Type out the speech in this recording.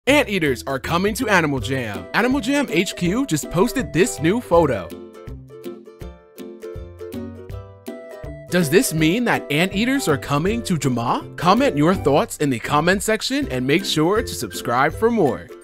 Anteaters are coming to AnimalJam. AnimalJam HQ just posted this new photo. Does this mean that Anteaters are coming to Jama? Comment your thoughts in the comment section and make sure to subscribe for more.